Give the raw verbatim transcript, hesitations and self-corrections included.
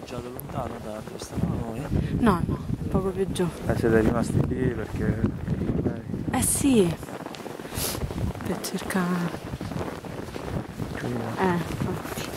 parcheggiato lontano da dove stavamo noi? No, no, poco più giù. Eh, siete rimasti lì perché... perché Eh sì, per cercare... qui, Eh, infatti.